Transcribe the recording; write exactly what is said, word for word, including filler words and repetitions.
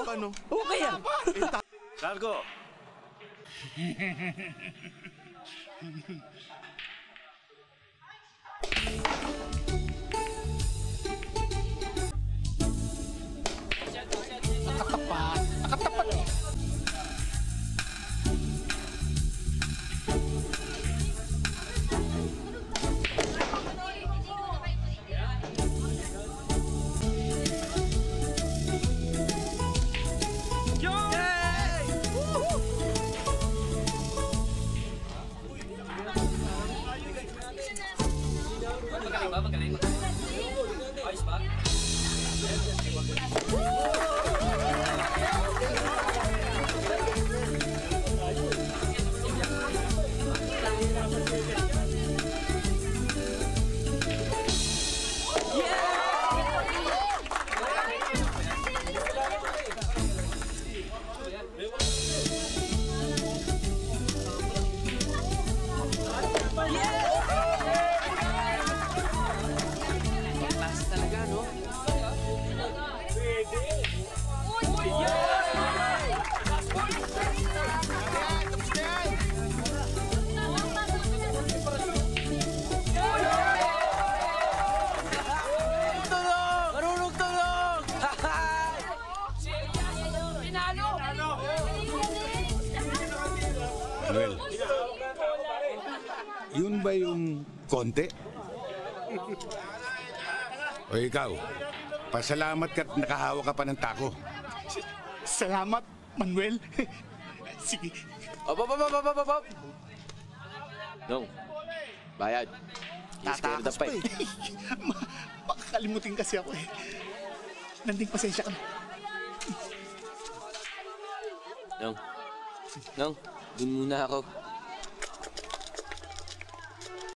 ka, no? Okay yan. Cargo! Nakatapat. Nakatapat eh. Magaling ba? Magaling ba? Ayos ba? Manuel, yun ba yung konti? O ikaw, pasalamat ka't nakahawa ka pa ng tako. Salamat, Manuel. Sige. Op, op, op, op, op, op, op. Nong, bayad. Tatakas pa eh. Ma- Makakalimutin kasi ako eh. Nanding pasensya ka na. Nong, Nong, dun muna ako.